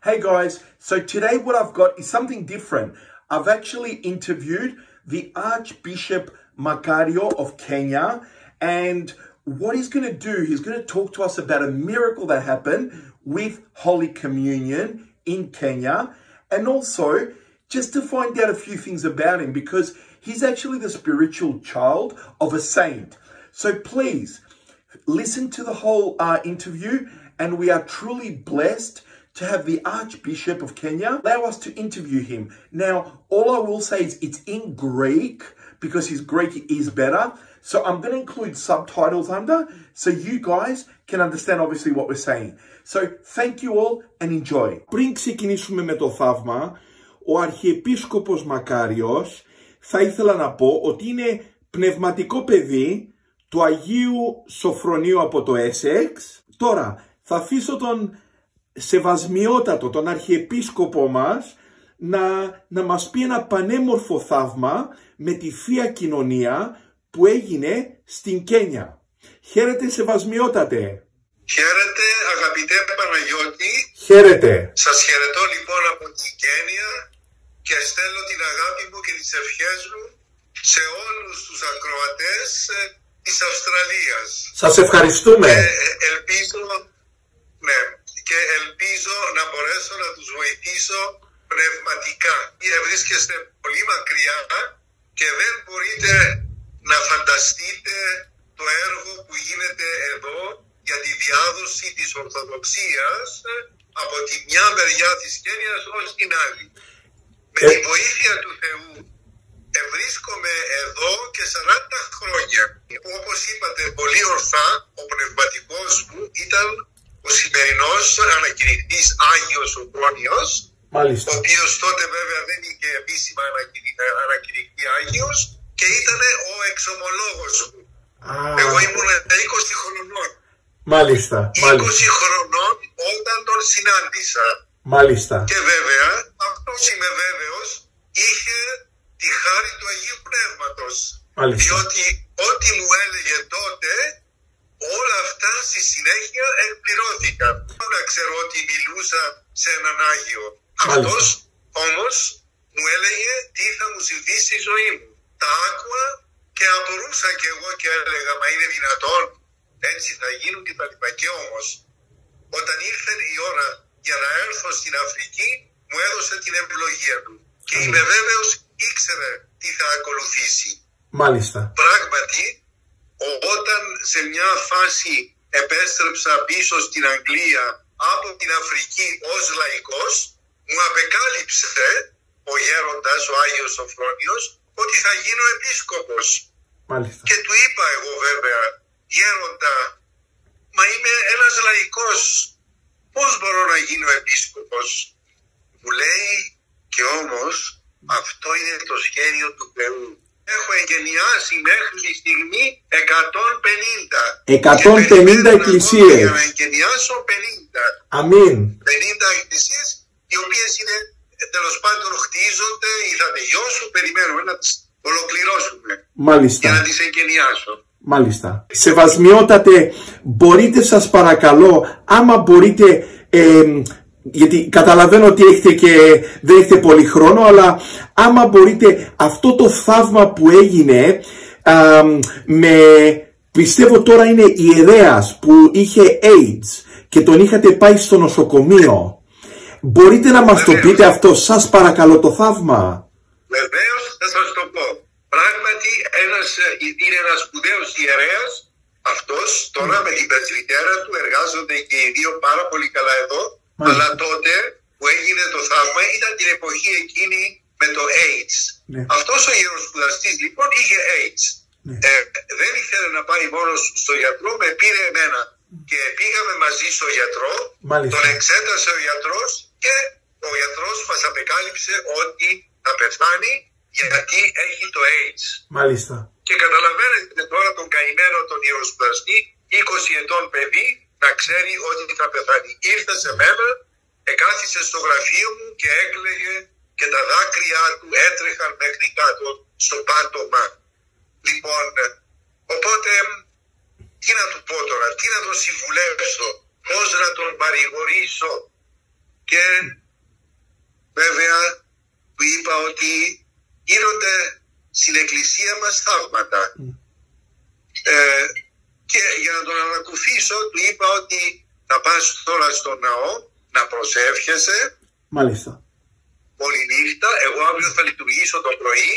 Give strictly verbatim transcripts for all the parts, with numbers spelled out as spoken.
Hey guys, so today what I've got is something different. I've actually interviewed the Archbishop Makario of Kenya, and what he's going to do, he's going to talk to us about a miracle that happened with Holy Communion in Kenya, and also just to find out a few things about him, because he's actually the spiritual child of a saint. So please listen to the whole uh, interview, and we are truly blessed to have the Archbishop of Kenya allow us to interview him. Now, all I will say is it's in Greek, because his Greek is better. So I'm going to include subtitles under, so you guys can understand obviously what we're saying. So thank you all and enjoy. Πριν ξεκινήσουμε με το θαύμα, ο Αρχιεπίσκοπος Μακάριος θα ήθελα να πω ότι είναι πνευματικό παιδί του Αγίου Σοφρονίου από το Έσεξ. Τώρα θα αφήσω τον σεβασμιότατο, τον Αρχιεπίσκοπο μας, να, να μας πει ένα πανέμορφο θαύμα με τη Θεία Κοινωνία που έγινε στην Κένια. Χαίρετε σεβασμιότατε. Χαίρετε αγαπητέ Παναγιώτη. Χαίρετε. Σας χαιρετώ λοιπόν από την Κένια και στέλνω την αγάπη μου και τις ευχές μου σε όλους τους ακροατές της Αυστραλίας. Σας ευχαριστούμε. Και ελπίζω, ναι, και ελπίζω να μπορέσω να τους βοηθήσω πνευματικά. Βρίσκεστε πολύ μακριά και δεν μπορείτε να φανταστείτε το έργο που γίνεται εδώ για τη διάδοση της Ορθοδοξίας από τη μια μεριά της Κένιας ως την άλλη. Με τη βοήθεια του Θεού βρίσκομαι εδώ και σαράντα χρόνια. Όπως είπατε πολύ ορθά, ο πνευματικός μου ήταν ο σημερινός ανακηρυχτής Άγιος Σοφρόνιος, ο οποίος τότε βέβαια δεν είχε επίσημα ανακηρυχτή Άγιος και ήταν ο εξομολόγος μου. Ah. Εγώ ήμουν είκοσι χρονών. Μάλιστα. είκοσι χρονών όταν τον συνάντησα. Μάλιστα. Και βέβαια, αυτός είμαι βέβαιος, είχε τη χάρη του Αγίου Πνεύματος. Μάλιστα. Διότι ό,τι μου έλεγε τότε, όλα αυτά στη συνέχεια εκπληρώθηκαν. Να ξέρω ότι μιλούσα σε έναν Άγιο. Μάλιστα. Αυτός όμως μου έλεγε τι θα μου συμβεί στη ζωή μου. Τα άκουα και απορούσα κι εγώ και έλεγα, μα είναι δυνατόν, έτσι θα γίνουν και τα λοιπά. Και όμως, όταν ήρθε η ώρα για να έρθω στην Αφρική, μου έδωσε την ευλογία του. Και mm. είμαι βέβαιος, ήξερε τι θα ακολουθήσει. Μάλιστα. Πράγματι, όταν σε μια φάση επέστρεψα πίσω στην Αγγλία από την Αφρική ως λαϊκός, μου απεκάλυψε ο γέροντας, ο Άγιος Σοφρόνιος, ότι θα γίνω επίσκοπος. Μάλιστα. Και του είπα εγώ βέβαια, γέροντα, μα είμαι ένας λαϊκός, πώς μπορώ να γίνω επίσκοπος? Μου λέει, και όμως αυτό είναι το σχέδιο του Θεού. Έχω εγκαινιάσει μέχρι τη στιγμή εκατόν πενήντα. εκατόν πενήντα εκκλησίες. Για να εγκαινιάσω πενήντα. Αμήν. πενήντα εκκλησίες, οι οποίες είναι, τέλος πάντων, χτίζονται ή θα τελειώσουν, περιμένουμε να τις ολοκληρώσουμε. Μάλιστα. Για να τις εγκαινιάσω. Μάλιστα. Σεβασμιότατε, μπορείτε σας παρακαλώ, άμα μπορείτε, ε, γιατί καταλαβαίνω ότι έχετε και δεν έχετε πολύ χρόνο, αλλά άμα μπορείτε αυτό το θαύμα που έγινε, α, με, πιστεύω τώρα είναι ιερέας που είχε AIDS και τον είχατε πάει στο νοσοκομείο. Μπορείτε να μας το πείτε αυτό, σας παρακαλώ, το θαύμα? Βεβαίως θα σας το πω. Πράγματι ένας, είναι ένας σπουδαίος ιερέας, αυτός τώρα με την πρεσβυτέρα του εργάζονται και οι δύο πάρα πολύ καλά εδώ. Μάλιστα. Αλλά τότε που έγινε το θαύμα ήταν την εποχή εκείνη με το AIDS. Ναι. Αυτός ο ιεροσπουδαστής λοιπόν είχε AIDS. Ναι. Ε, δεν ήθελε να πάει μόνος στο γιατρό, με πήρε εμένα και πήγαμε μαζί στο γιατρό. Μάλιστα. Τον εξέτασε ο γιατρός και ο γιατρός μας απεκάλυψε ότι θα πεθάνει γιατί έχει το AIDS. Μάλιστα. Και καταλαβαίνετε τώρα τον καημένο τον ιεροσπουδαστή, είκοσι ετών παιδί, να ξέρει ότι θα πεθάνει. Ήρθε σε μένα, εκάθισε στο γραφείο μου και έκλαιγε και τα δάκρυά του έτρεχαν μέχρι κάτω στο πάτωμα. Λοιπόν, οπότε, τι να του πω τώρα, τι να τον συμβουλεύσω, πώς να τον παρηγορήσω? Και βέβαια του είπα ότι γίνονται στην εκκλησία μας θαύματα. Mm. Ε, και για να τον ανακουφίσω του είπα ότι θα πας τώρα στο ναό να προσεύχεσαι. Μάλιστα. Όλη νύχτα, εγώ αύριο θα λειτουργήσω το πρωί,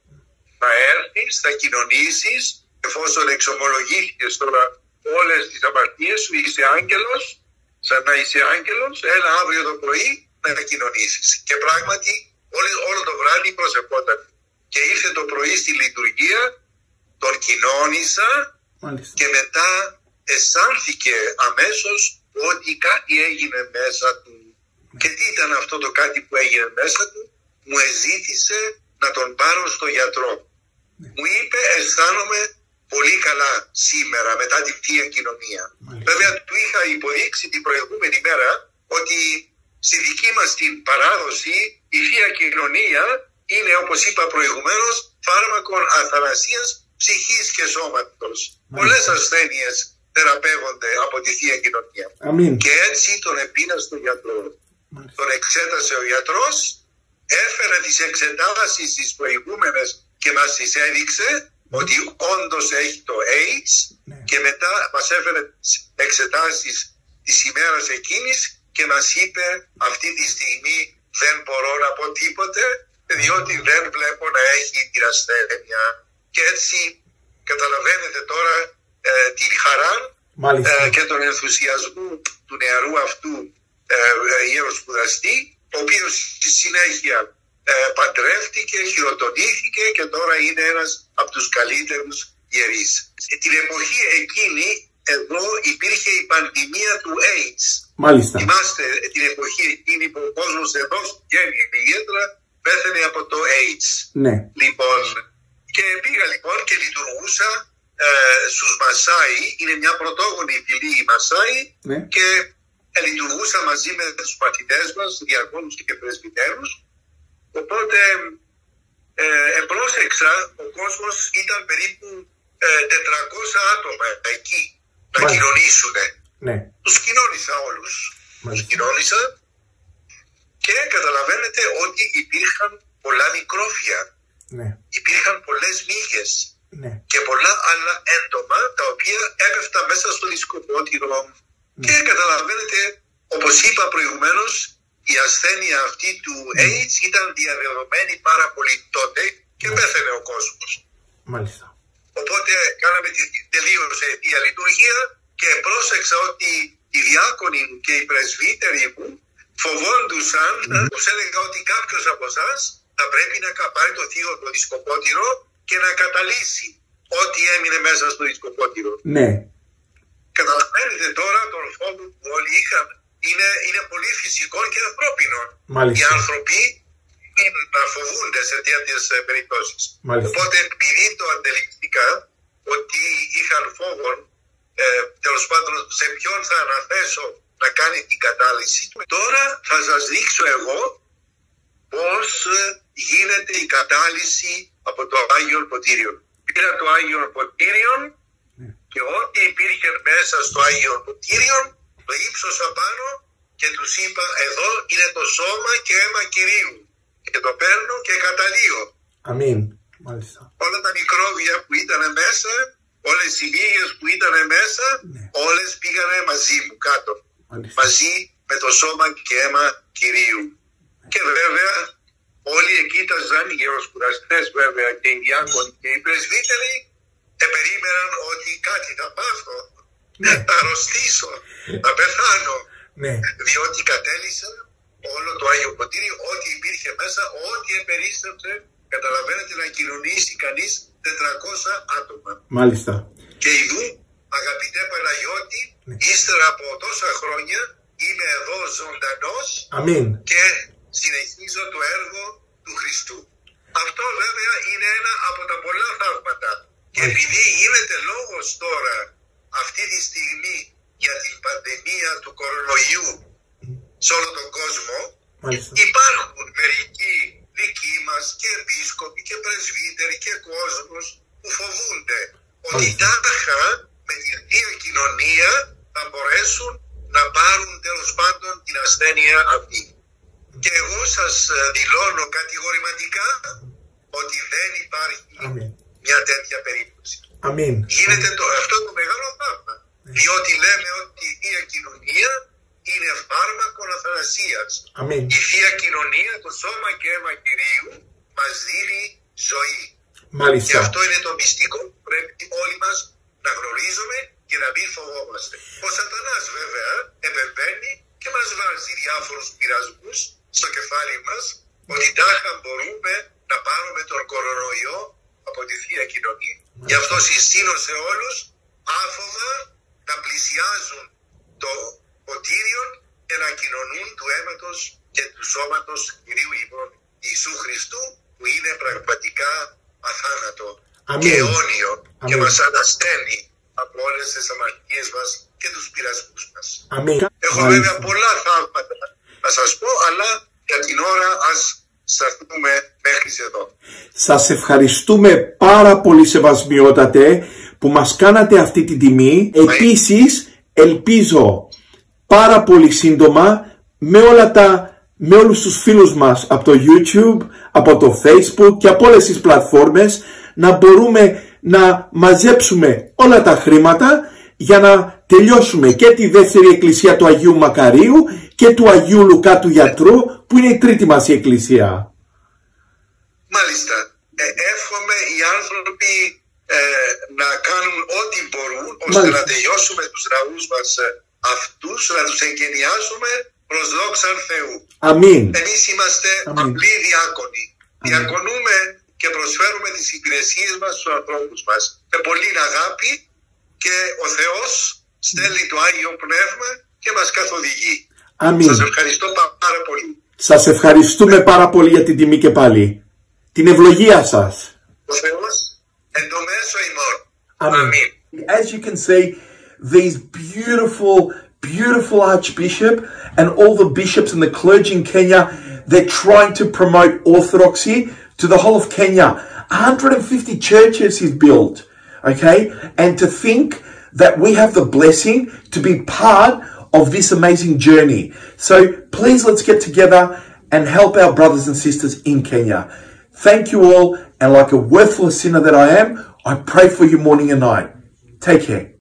θα έρθεις, θα κοινωνήσεις, εφόσον εξομολογήθηκες τώρα όλες τις αμαρτίες σου, είσαι άγγελος, σαν να είσαι άγγελος, έλα αύριο το πρωί να κοινωνήσεις. Και πράγματι όλο, όλο το βράδυ προσευχόταν. Και ήρθε το πρωί στη λειτουργία, τον κοινώνησα. Μάλιστα. Και μετά αισθάνθηκε αμέσως ότι κάτι έγινε μέσα του. Και τι ήταν αυτό το κάτι που έγινε μέσα του? Μου εζήτησε να τον πάρω στο γιατρό. Ναι. Μου είπε αισθάνομαι πολύ καλά σήμερα μετά τη Θεία Κοινωνία. Μάλιστα. Βέβαια του είχα υποδείξει την προηγούμενη μέρα ότι στη δική μας την παράδοση η Θεία Κοινωνία είναι, όπως είπα προηγουμένως, φάρμακον αθανασίας ψυχής και σώματος. Μάλιστα. Πολλές ασθένειες θεραπεύονται από τη Θεία Κοινωνία. Αμήν. Και έτσι τον επίνα στον γιατρό. Μάλιστα. Τον εξέτασε ο γιατρός, έφερε τις εξετάσεις τις προηγούμενες και μας τις έδειξε ότι όντως έχει το AIDS. Ναι. Και μετά μας έφερε τις εξετάσεις της ημέρας εκείνης και μας είπε αυτή τη στιγμή δεν μπορώ να πω τίποτε διότι δεν βλέπω να έχει την ασθένεια. Και έτσι καταλαβαίνετε τώρα ε, την χαρά ε, και τον ενθουσιασμό του νεαρού αυτού ε, ιεροσπουδαστή, ο οποίος στη συνέχεια ε, παντρεύτηκε, χειροτονήθηκε και τώρα είναι ένας από τους καλύτερους ιερείς. Την εποχή εκείνη εδώ υπήρχε η πανδημία του AIDS. Μάλιστα. Θυμάστε την εποχή εκείνη που ο κόσμος εδώ γέννη ιδιαίτερα πέθανε από το AIDS. Ναι. Λοιπόν, και πήγα λοιπόν και λειτουργούσα ε, στους Μασάι, είναι μια πρωτόγονη φυλή η Μασάι, ναι. Και ε, λειτουργούσα μαζί με τους μαθητές μας, διακόνους και πρεσβυτέρους. Οπότε ε, επρόσεξα, ο κόσμος ήταν περίπου ε, τετρακόσια άτομα εκεί να Μάλιστα. κοινωνήσουν. Ναι. Τους κοινώνησα όλους. Μάλιστα. Τους κοινώνησα και καταλαβαίνετε ότι υπήρχαν πολλά μικρόφια. Ναι. Υπήρχαν πολλές μύγες. Ναι. Και πολλά άλλα έντομα τα οποία έπεφταν μέσα στο δισκοπότηρο. Ναι. Και καταλαβαίνετε, όπως είπα προηγουμένως, η ασθένεια αυτή του ναι. AIDS ήταν διαδεδομένη πάρα πολύ τότε και ναι. πέθανε ο κόσμος. Μάλιστα. Οπότε κάναμε τη τελείωσε η διαλειτουργία και πρόσεξα ότι οι διάκονοι μου και οι πρεσβύτεροι μου φοβόντουσαν, mm-hmm. τους έλεγα ότι κάποιος από εσάς θα πρέπει να πάρει το θείο το δισκοπότηρο και να καταλύσει ό,τι έμεινε μέσα στο δισκοπότηρο. Ναι. Καταλαβαίνετε τώρα τον φόβο που όλοι είχαν. Είναι, είναι πολύ φυσικό και ανθρώπινο. Μάλιστα. Οι άνθρωποι να φοβούνται σε τέτοιες περιπτώσεις. Μάλιστα. Οπότε επειδή το αντεληφθήκα ότι είχαν φόβο, ε, τέλος πάντων σε ποιον θα αναθέσω να κάνει την κατάλυση, τώρα θα σας δείξω εγώ πώς γίνεται η κατάλυση από το Άγιον Ποτήριον. Πήρα το Άγιον Ποτήριον και ό,τι υπήρχε μέσα στο Άγιον Ποτήριον το ύψωσα πάνω και τους είπα εδώ είναι το σώμα και αίμα Κυρίου και το παίρνω και καταλύω. Αμήν. Μάλιστα. Όλα τα μικρόβια που ήταν μέσα, όλες οι μύγες που ήταν μέσα, ναι. όλες πήγανε μαζί μου κάτω. Μάλιστα. Μαζί με το σώμα και αίμα Κυρίου. Ναι. Και βέβαια όλοι εκοίταζαν, οι γεροσπουδαστές βέβαια και οι διάκονοι και οι πρεσβύτεροι, επερίμεναν ότι κάτι θα πάθω, ναι. θα αρρωστήσω, θα πεθάνω. Ναι. Διότι κατέλησα όλο το Άγιο Ποτήριο, ό,τι υπήρχε μέσα, ό,τι επερίστευσε, καταλαβαίνετε να κοινωνήσει κανείς τετρακόσια άτομα. Μάλιστα. Και ειδού, αγαπητέ Παναγιώτη, ναι. ύστερα από τόσα χρόνια είμαι εδώ ζωντανός. Αμήν. Και συνεχίζω το έργο του Χριστού. Αυτό βέβαια είναι ένα από τα πολλά θαύματα. Και επειδή γίνεται λόγος τώρα αυτή τη στιγμή για την πανδημία του κορονοϊού σε όλο τον κόσμο, Μάλιστα. υπάρχουν μερικοί δικοί μας και επίσκοποι και πρεσβύτεροι και κόσμος που φοβούνται Μάλιστα. ότι τάχα με την Θεία Κοινωνία θα μπορέσουν να πάρουν τέλος πάντων την ασθένεια αυτή. Και εγώ σας δηλώνω κατηγορηματικά ότι δεν υπάρχει Αμήν. μια τέτοια περίπτωση. Αμήν. Γίνεται το, αυτό το μεγάλο θαύμα. Διότι λέμε ότι η Θεία Κοινωνία είναι φάρμακο αθανασίας. Αμήν. Η Θεία Κοινωνία, το σώμα και αίμα Κυρίου, μας δίνει ζωή. Μάλιστα. Και αυτό είναι το μυστικό που πρέπει όλοι μας να γνωρίζουμε και να μην φοβόμαστε. Ο Σατανάς βέβαια επεμβαίνει και μας βάζει διάφορους πειρασμούς στο κεφάλι μας ότι τάχα μπορούμε να πάρουμε τον κορονοϊό από τη Θεία Κοινωνία. Γι' αυτό συστήνω σε όλους άφοβα να πλησιάζουν το ποτήριο και να κοινωνούν του αίματος και του σώματος του Κυρίου ημών Ιησού Χριστού, που είναι πραγματικά αθάνατο Αμήν. και αιώνιο. Αμήν. Και μας ανασταίνει από όλες τις αμαρτίες μας και τους πειρασμούς μας. Αμήν. Έχω Μάλιστα. βέβαια πολλά θαύματα να σας πω, αλλά για την ώρα ας σταθούμε μέχρι εδώ. Σας ευχαριστούμε πάρα πολύ, σεβασμιότατε, που μας κάνατε αυτή την τιμή. Επίσης, ελπίζω πάρα πολύ σύντομα με όλα τα με όλους τους φίλους μας από το YouTube, από το Facebook και από όλες τις πλατφόρμες να μπορούμε να μαζέψουμε όλα τα χρήματα για να τελειώσουμε και τη δεύτερη εκκλησία του Αγίου Μακαρίου και του Αγίου Λουκά του Γιατρού, που είναι η τρίτη μας η εκκλησία. Μάλιστα. Ε, εύχομαι οι άνθρωποι ε, να κάνουν ό,τι μπορούν ώστε Μάλιστα. να τελειώσουμε τους ναούς μας ε, αυτούς, να τους εγκαινιάσουμε προς δόξαν Θεού. Αμήν. Εμείς είμαστε Αμήν. απλοί διάκονοι. Διακονούμε και προσφέρουμε τις υπηρεσίες μας στους ανθρώπους μας με πολύ αγάπη, και ο Θεός στέλνει το Άγιο Πνεύμα και μας καθοδηγεί. Αμήν. Σας ευχαριστώ πάρα πολύ. Σας ευχαριστούμε πάρα πολύ για την τιμή και πάλι. Την ευλογία σας. Ο Θεός εν το μέσο ημών. Αμήν. Αμήν. As you can see, these beautiful, beautiful Archbishop and all the bishops and the clergy in Kenya, they're trying to promote orthodoxy to the whole of Kenya. one hundred fifty churches he's built, okay? And to think that we have the blessing to be part of this amazing journey. So please, let's get together and help our brothers and sisters in Kenya. Thank you all, and like a worthless sinner that I am, I pray for you morning and night. Take care.